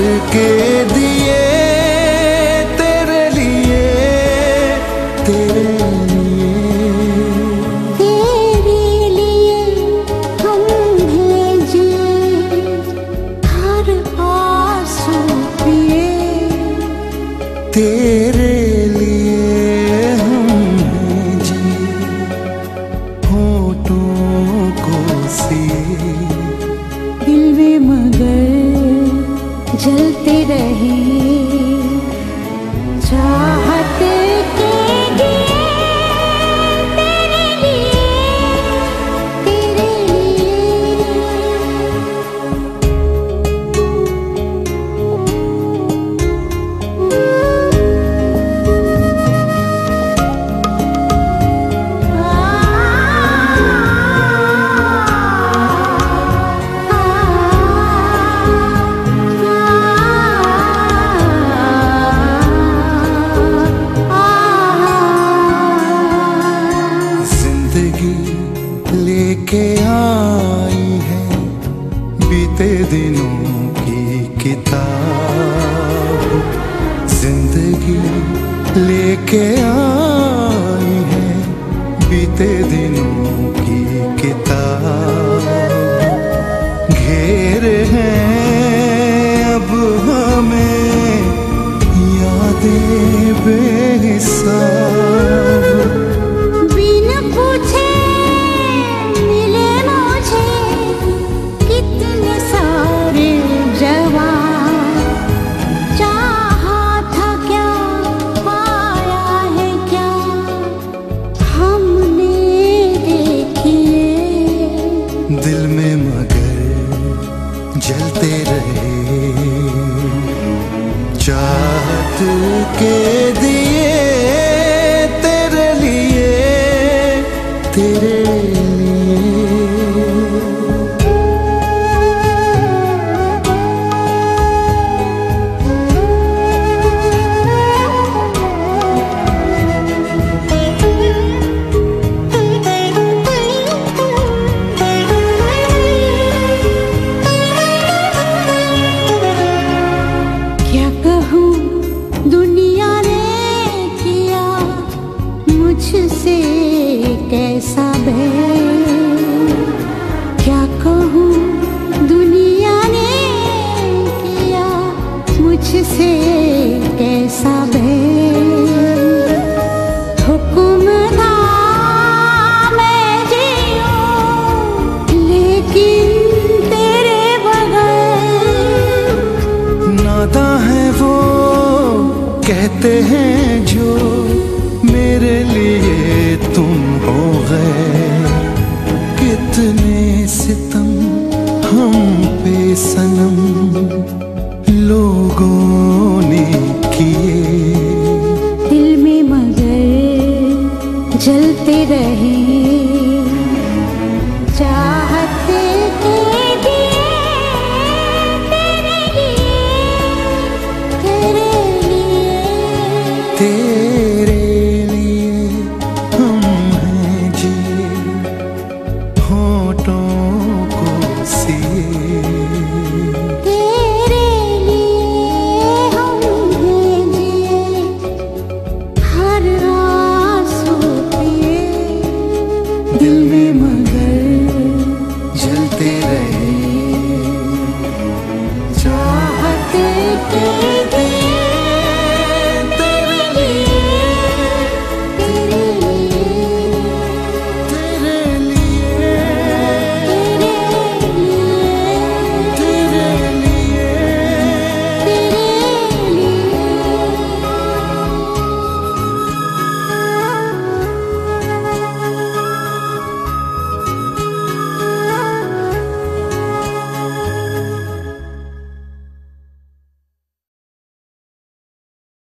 के दिए तेरे लिए, तेरे तेरे लिए हमने जी होठों को सिए। दिल में मगर जलते रहे चाहत के दिए तेरे लिए, तेरे लेके आई है बीते दिनों की किताब। जिंदगी लेके आई है बीते दिनों की किताब। घेरे हैं अब हमें यादें बेहिसाब। दिल में मगर जलते रहे चाहत के दिए तेरे लिए, तेरे मुझसे कैसा बैर, क्या कहूँ दुनिया ने किया मुझसे कैसा बैर। हुक्म था मैं जीऊँ लेकिन तेरे बगैर। नाता है वो कहते हैं जो मेरे लिए तुम हो गए। कितने सितम हम पे सनम लोगों ने किए। दिल में मगर जलते रहे चाहत के दिए तेरे लिए, तेरे लिए, तेरे तेरे लिए हम हैं जिए हर आंसू पिए। दिल में मगर जलते रहे चाहत के